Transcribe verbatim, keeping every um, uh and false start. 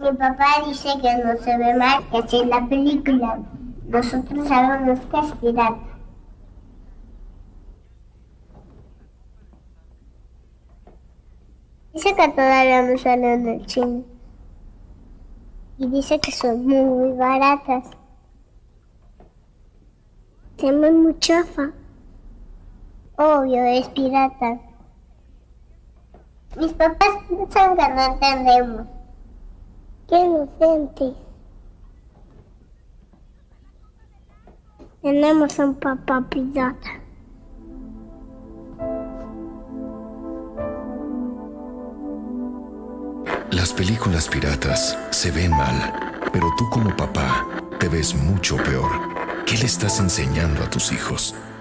Mi papá dice que no se ve mal, que así es la película. Nosotros sabemos que es pirata. Dice que todavía no sale en el cine. Y dice que son muy baratas. Se llama muy chafa. Obvio, es pirata. Mis papás piensan que no entendemos. Qué inocentes. Tenemos un papá pirata. Las películas piratas se ven mal, pero tú como papá te ves mucho peor. ¿Qué le estás enseñando a tus hijos?